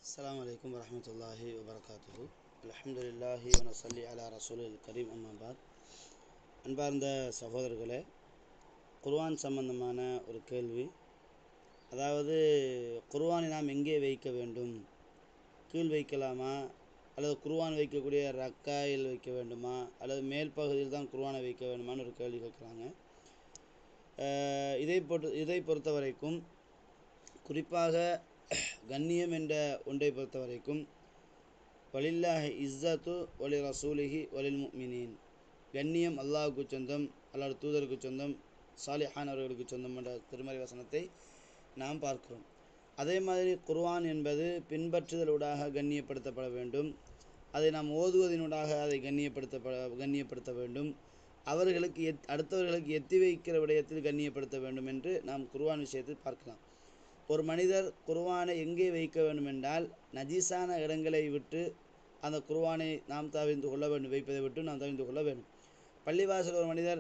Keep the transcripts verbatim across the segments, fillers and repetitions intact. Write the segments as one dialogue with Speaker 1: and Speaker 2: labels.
Speaker 1: السلام عليكم ورحمة الله وبركاته. الحمد لله ونصلي على رسول الكريم أما بعد. அன்பார்ந்த சகோதரர்களே, குர்ஆன் சம்பந்தமான ஒரு கேள்வி. அதாவது குர்ஆனை நாம் எங்கே வைக்க வேண்டும்? கீழ் வைக்கலாமா, அல்லது குர்ஆன் வைக்கக்கூடிய ரக்காயில் வைக்க வேண்டுமா, அல்லது மேல் பகுதியில் தான் குர்ஆனை வைக்க வேண்டுமான்னு ஒரு கேள்வி கேட்குறாங்க. இதை பொறு இதை பொறுத்த வரைக்கும், குறிப்பாக கண்ணியம் என்ற ஒன்றை பொறுத்த வரைக்கும், வலில்லாஹி இஸ்ஸத்து வலி ரசூலிஹி வலில் முஃமினீன், கண்ணியம் அல்லாஹுக்கு சொந்தம், அல்லாஹ் தூதருக்கு சொந்தம், சாலிஹானவர்களுக்கு சொந்தம் என்ற திருமறை வசனத்தை நாம் பார்க்கிறோம். அதே மாதிரி குர்ஆன் என்பது பின்பற்றுதலூடாக கண்ணியப்படுத்தப்பட வேண்டும். அதை நாம் ஓதுவதனூடாக அதை கண்ணியப்படுத்தப்பட கண்ணியப்படுத்த வேண்டும். அவர்களுக்கு எத் அடுத்தவர்களுக்கு எத்தி வைக்கிற விடயத்தில் கண்ணியப்படுத்த வேண்டும் என்று நாம் குர்ஆன் விஷயத்தில் பார்க்கலாம். ஒரு மனிதர் குர்ஆனை எங்கே வைக்க வேண்டும் என்றால், நஜீஸான இடங்களை விட்டு அந்த குர்ஆனை நாம் தவிர்த்து கொள்ள வேண்டும், வைப்பதை விட்டு நாம் தவிர்த்து கொள்ள வேண்டும். பள்ளிவாசல் ஒரு மனிதர்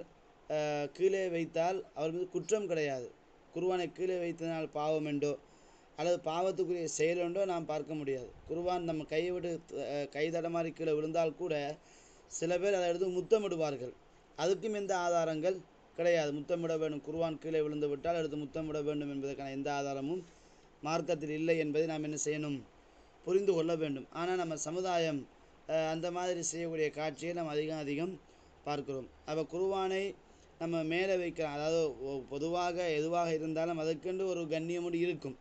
Speaker 1: கீழே வைத்தால் அவர் மீது குற்றம் கிடையாது. குர்ஆனை கீழே வைத்ததனால் பாவம் என்றோ அல்லது பாவத்துக்குரிய செயல் என்றோ நாம் பார்க்க முடியாது. குர்ஆன் நம்ம கையை விட்டு கைதடமாறி கீழே விழுந்தால் கூட சில பேர் அதை எடுத்து முத்தமிடுவார்கள். அதுக்கும் எந்த ஆதாரங்கள் கிடையாது. முத்தமிட வேண்டும், குர்ஆன் கீழே விழுந்து விட்டால் எடுத்து முத்தமிட வேண்டும் என்பதற்கான எந்த ஆதாரமும் மார்க்கத்தில் இல்லை என்பதை நாம் என்ன செய்யணும், புரிந்து கொள்ள வேண்டும். ஆனால் நம்ம சமுதாயம் அந்த மாதிரி செய்யக்கூடிய காட்சியை நாம் அதிகம் அதிகம் பார்க்கிறோம். அப்போ குர்ஆனை நம்ம மேலே வைக்கலாம். அதாவது பொதுவாக எதுவாக இருந்தாலும் அதற்கென்று ஒரு கண்ணியமுடி இருக்கும்.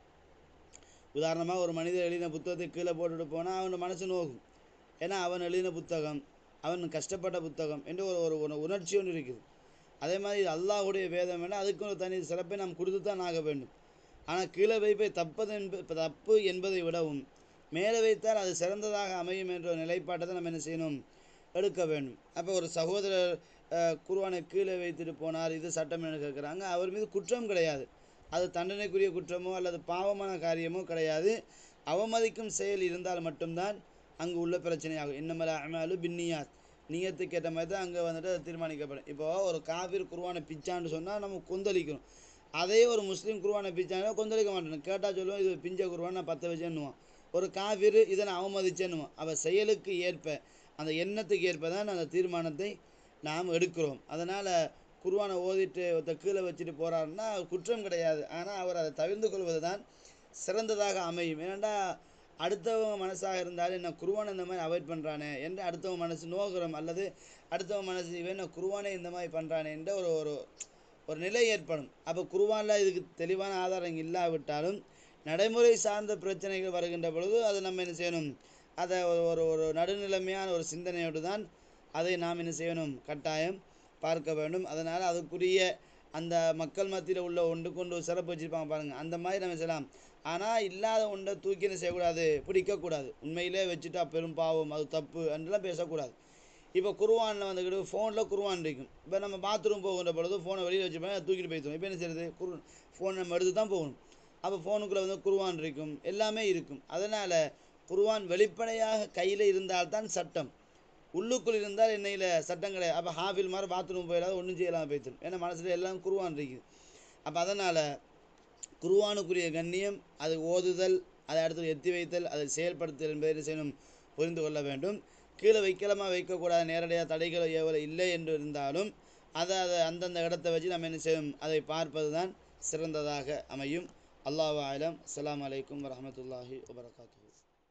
Speaker 1: உதாரணமாக ஒரு மனிதர் எழுதின புத்தகத்தை கீழே போட்டுட்டு போனால் அவன் மனசு நோகும். ஏன்னா அவன் எழுதின புத்தகம், அவன் கஷ்டப்பட்ட புத்தகம் என்று ஒரு ஒரு உணர்ச்சி ஒன்று இருக்குது. அதே மாதிரி அல்லாஹுடைய வேதம் வேண்டாம், அதுக்கு ஒரு தனி சிறப்பை நாம் கொடுத்து தான் ஆக வேண்டும். ஆனால் கீழே வைப்பை தப்பது என்ப தப்பு என்பதை விடவும் மேலே வைத்தால் அது சிறந்ததாக அமையும் என்ற நிலைப்பாட்டை தான் நம்ம என்ன செய்யணும், எடுக்க வேண்டும். அப்போ ஒரு சகோதரர் குர்ஆனை கீழே வைத்துட்டு போனார், இது சட்டம் என்று கேட்குறாங்க. அவர் மீது குற்றம் கிடையாது. அது தண்டனைக்குரிய குற்றமோ அல்லது பாவமான காரியமோ கிடையாது. அவமதிக்கும் செயல் இருந்தால் மட்டும்தான் அங்கு உள்ள பிரச்சனையாகும். இன்னமல் அஅமாலு பின்னியாத், நியத்துக்கு ஏற்ற மாதிரி தான் அங்கே வந்துட்டு அது தீர்மானிக்கப்படும். இப்போது ஒரு காஃபிர் குர்ஆனை பிச்சான்னு சொன்னால் நம்ம கொந்தளிக்கணும். அதே ஒரு முஸ்லீம் குர்ஆனை பிச்சானா கொந்தளிக்க மாட்டேன். கேட்டால் சொல்லுவோம் இது பிஞ்ச குர்ஆன், நான் பற்ற வச்சேன்னுவான். ஒரு காஃபிர் இதை நான் அவமதிச்சேன்னுவான். அவள் செயலுக்கு ஏற்ப, அந்த எண்ணத்துக்கு ஏற்ப தான் அந்த தீர்மானத்தை நாம் எடுக்கிறோம். அதனால் குர்ஆனை ஓதிட்டு ஒருத்த கீழே வச்சுட்டு போகிறாருன்னா குற்றம் கிடையாது. ஆனால் அவர் அதை தவிர்த்து கொள்வது தான் சிறந்ததாக அமையும். ஏன்னாண்டா அடுத்தவங்க மனசாக இருந்தாலும் என்ன குர்ஆனை இந்த மாதிரி அவாய்ட் பண்ணுறானே என்று அடுத்தவங்க மனசு நோகிறோம், அல்லது அடுத்தவங்க மனசு இவன் குர்ஆனை இந்த மாதிரி பண்ணுறானே என்ற ஒரு ஒரு ஒரு நிலை ஏற்படும். அப்போ குர்ஆனில் இதுக்கு தெளிவான ஆதாரம் இல்லாவிட்டாலும் நடைமுறை சார்ந்த பிரச்சனைகள் வருகின்ற பொழுது அதை நம்ம என்ன செய்யணும், அதை ஒரு ஒரு நடுநிலைமையான ஒரு சிந்தனையோடு தான் அதை நாம் என்ன செய்யணும், கட்டாயம் பார்க்க வேண்டும். அதனால் அதுக்குரிய அந்த மக்கள் மத்தியில் உள்ள ஒன்று கொண்டு சிறப்பு வச்சுருப்பாங்க பாருங்கள், அந்த மாதிரி நம்ம செய்யலாம். ஆனால் இல்லாத ஒன்றை தூக்கி என்ன செய்யக்கூடாது, பிடிக்கக்கூடாது. உண்மையிலே வச்சுட்டா பெரும் பாவம், அது தப்பு என்றெல்லாம் பேசக்கூடாது. இப்போ குர்ஆனில் வந்துக்கிட்டு ஃபோனில் குர்ஆன் இருக்கும். இப்போ நம்ம பாத்ரூம் போகின்ற பொழுது ஃபோனை வெளியில் வச்சுப்போம், தூக்கிட்டு போய்த்தோம். இப்போ என்ன செய்யறது, குர் ஃபோன் நம்ம எடுத்து தான் போகணும். அப்போ ஃபோனுக்குள்ளே வந்து குர்ஆன் இருக்கும், எல்லாமே இருக்கும். அதனால் குர்ஆன் வெளிப்படையாக கையில் இருந்தால்தான் சட்டம், உள்ளுக்குள் இருந்தால் என்னையில் சட்டம் கிடையாது. அப்போ ஹாஃபில் மாதிரி பாத்ரூம் போயிடாது, ஒன்றும் செய்யலாம் போய்த்தரும். ஏன்னா மனசில் எல்லாம் குர்ஆன் இருக்குது. அப்போ அதனால் குர்ஆனுக்குரிய கண்ணியம், அது ஓதுதல், அதை அடுத்து எத்தி வைத்தல், அதை செயல்படுத்தல் என்பதை செய்யணும், புரிந்து கொள்ள வேண்டும். கீழே வைக்கலாமா வைக்கக்கூடாது, நேரடியாக தடைகள் எவ்வளோ இல்லை என்று இருந்தாலும் அதை அதை அந்தந்த இடத்தை வச்சு நம்ம என்ன செய்யணும், அதை பார்ப்பது தான் சிறந்ததாக அமையும். அல்லாஹு அலம். அஸ்ஸலாமு அலைக்கும் வரஹ்மத்துல்லாஹி வபரகாத்துஹு.